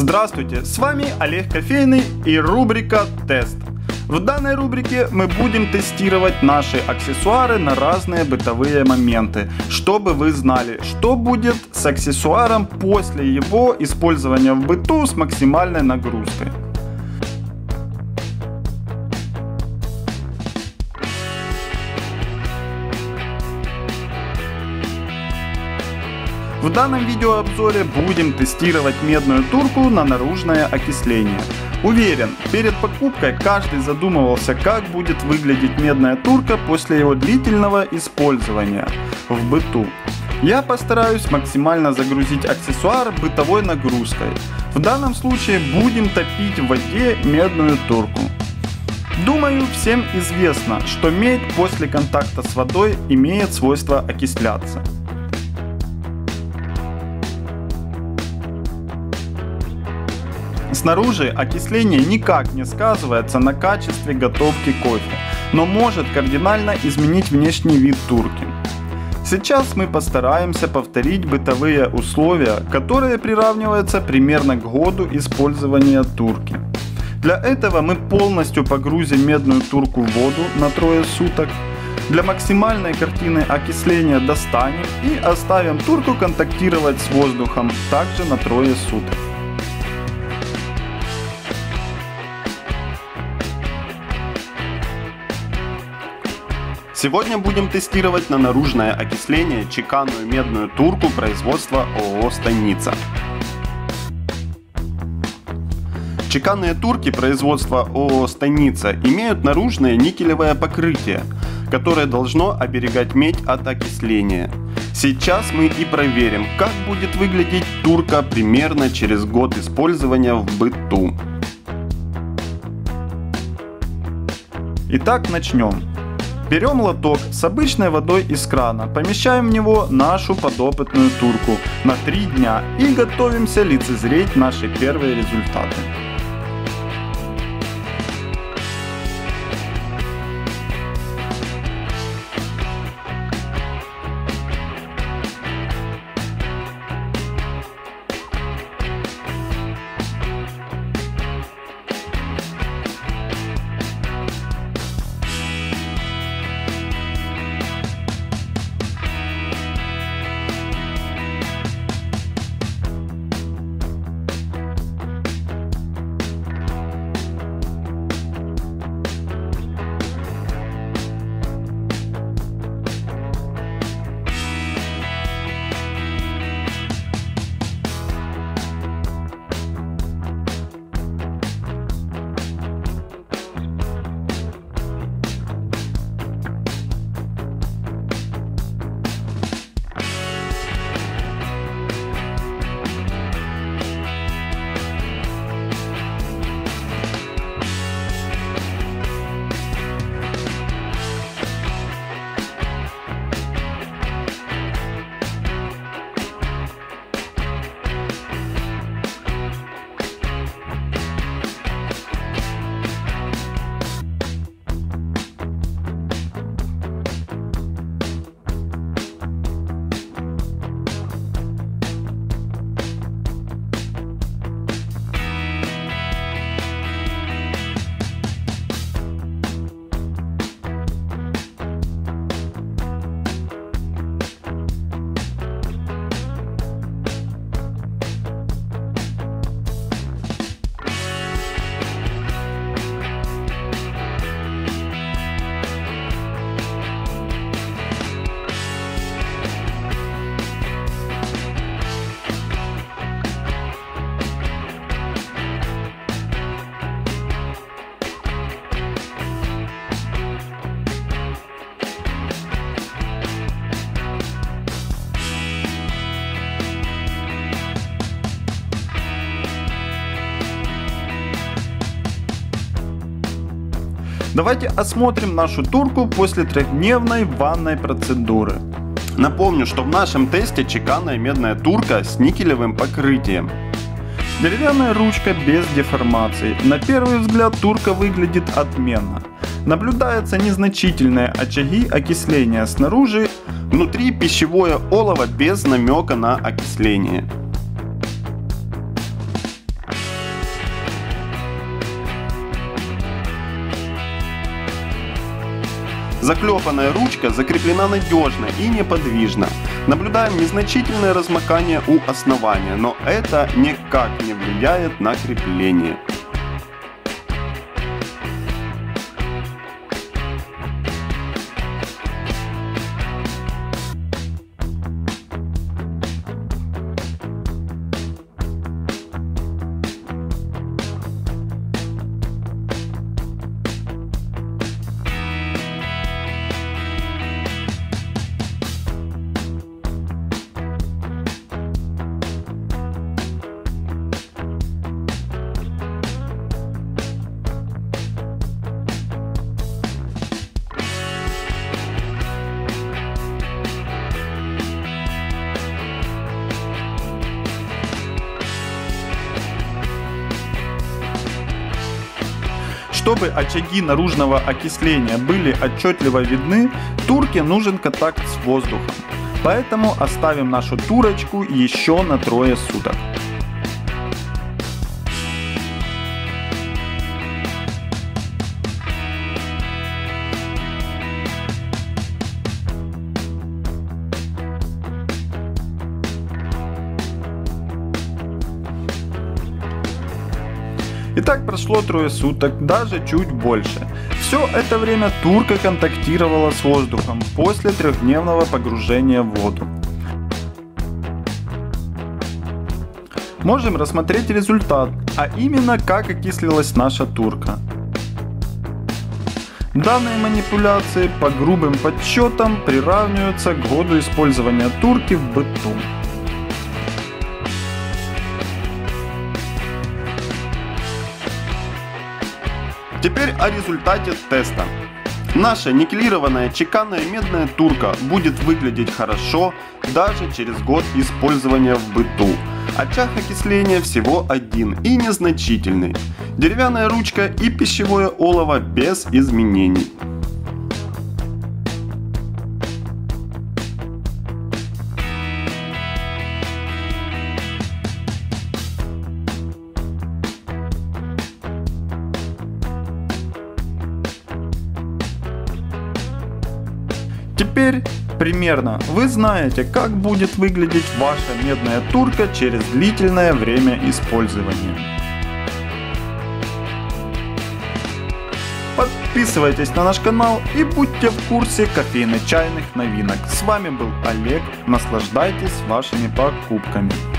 Здравствуйте, с вами Олег Кофейный и рубрика «Тест». В данной рубрике мы будем тестировать наши аксессуары на разные бытовые моменты, чтобы вы знали, что будет с аксессуаром после его использования в быту с максимальной нагрузкой. В данном видеообзоре будем тестировать медную турку на наружное окисление. Уверен, перед покупкой каждый задумывался, как будет выглядеть медная турка после его длительного использования в быту. Я постараюсь максимально загрузить аксессуар бытовой нагрузкой. В данном случае будем топить в воде медную турку. Думаю, всем известно, что медь после контакта с водой имеет свойство окисляться. Снаружи окисление никак не сказывается на качестве готовки кофе, но может кардинально изменить внешний вид турки. Сейчас мы постараемся повторить бытовые условия, которые приравниваются примерно к году использования турки. Для этого мы полностью погрузим медную турку в воду на 3 суток. Для максимальной картины окисления достанем и оставим турку контактировать с воздухом также на 3 суток. Сегодня будем тестировать на наружное окисление чеканную медную турку производства ООО «Станица». Чеканные турки производства ООО «Станица» имеют наружное никелевое покрытие, которое должно оберегать медь от окисления. Сейчас мы и проверим, как будет выглядеть турка примерно через год использования в быту. Итак, начнем. Берем лоток с обычной водой из крана, помещаем в него нашу подопытную турку на 3 дня и готовимся лицезреть наши первые результаты. Давайте осмотрим нашу турку после 3-дневной ванной процедуры. Напомню, что в нашем тесте чеканная медная турка с никелевым покрытием. Деревянная ручка без деформации. На первый взгляд турка выглядит отменно. Наблюдаются незначительные очаги окисления снаружи, внутри пищевое олово без намека на окисление. Заклепанная ручка закреплена надежно и неподвижно. Наблюдаем незначительное размокание у основания, но это никак не влияет на крепление. Чтобы очаги наружного окисления были отчетливо видны, турке нужен контакт с воздухом. Поэтому оставим нашу турочку еще на 3 суток. Итак, прошло 3 суток, даже чуть больше. Все это время турка контактировала с воздухом после 3-дневного погружения в воду. Можем рассмотреть результат, а именно как окислилась наша турка. Данные манипуляции по грубым подсчетам приравниваются к году использования турки в быту. Теперь о результате теста. Наша никелированная чеканная медная турка будет выглядеть хорошо даже через год использования в быту. Очаг окисления всего один и незначительный. Деревянная ручка и пищевое олово без изменений. Теперь примерно вы знаете, как будет выглядеть ваша медная турка через длительное время использования. Подписывайтесь на наш канал и будьте в курсе кофейно-чайных новинок. С вами был Олег. Наслаждайтесь вашими покупками.